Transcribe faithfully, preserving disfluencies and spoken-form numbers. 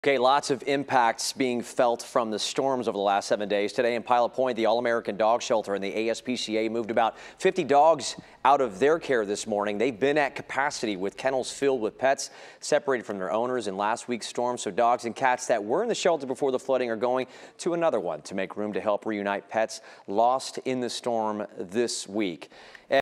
Okay, lots of impacts being felt from the storms over the last seven days. Today in Pilot Point, the All-American Dog Shelter and the A S P C A moved about fifty dogs out of their care this morning. They've been at capacity with kennels filled with pets separated from their owners in last week's storm. So dogs and cats that were in the shelter before the flooding are going to another one to make room to help reunite pets lost in the storm this week.